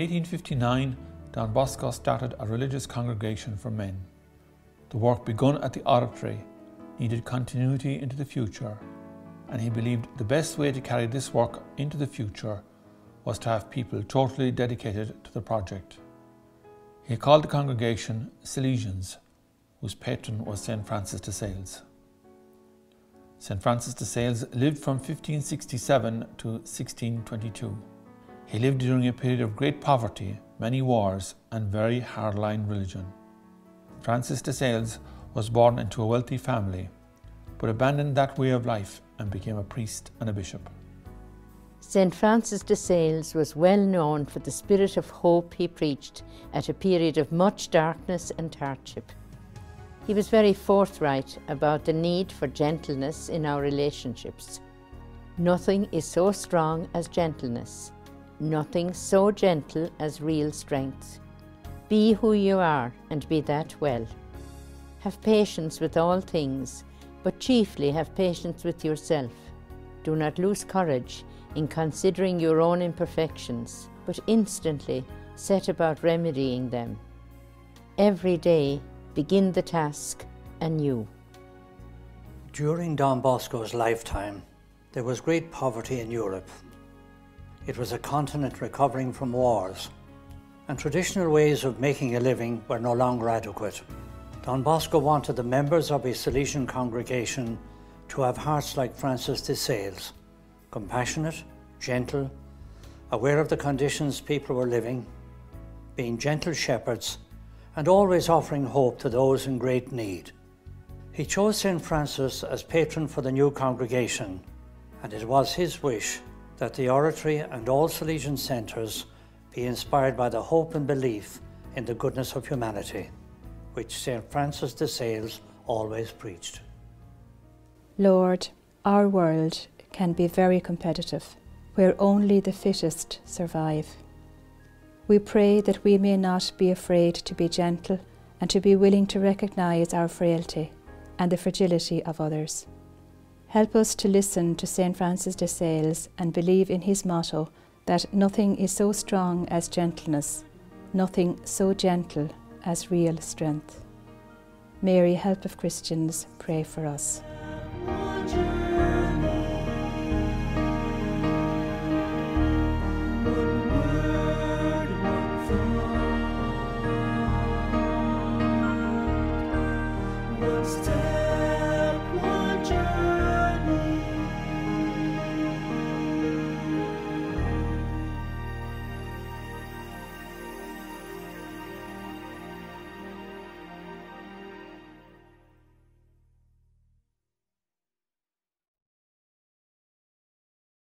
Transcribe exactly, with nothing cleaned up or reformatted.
eighteen fifty-nine, Don Bosco started a religious congregation for men. The work begun at the oratory needed continuity into the future, and he believed the best way to carry this work into the future was to have people totally dedicated to the project. He called the congregation Salesians, whose patron was Saint Francis de Sales. Saint Francis de Sales lived from fifteen sixty-seven to sixteen twenty-two. He lived during a period of great poverty, many wars, and very hardline religion. Francis de Sales was born into a wealthy family, but abandoned that way of life and became a priest and a bishop. Saint Francis de Sales was well known for the spirit of hope he preached at a period of much darkness and hardship. He was very forthright about the need for gentleness in our relationships. Nothing is so strong as gentleness, nothing so gentle as real strength. Be who you are and be that well. Have patience with all things, but chiefly have patience with yourself. Do not lose courage in considering your own imperfections, but instantly set about remedying them. Every day, begin the task anew. During Don Bosco's lifetime, there was great poverty in Europe. It was a continent recovering from wars, and traditional ways of making a living were no longer adequate. Don Bosco wanted the members of his Salesian congregation to have hearts like Francis de Sales, compassionate, gentle, aware of the conditions people were living, being gentle shepherds, and always offering hope to those in great need. He chose Saint Francis as patron for the new congregation, and it was his wish that the oratory and all Salesian centres be inspired by the hope and belief in the goodness of humanity, which Saint Francis de Sales always preached. Lord, our world can be very competitive, where only the fittest survive. We pray that we may not be afraid to be gentle and to be willing to recognise our frailty and the fragility of others. Help us to listen to Saint Francis de Sales and believe in his motto that nothing is so strong as gentleness, nothing so gentle as real strength. Mary, help of Christians, pray for us. Stay.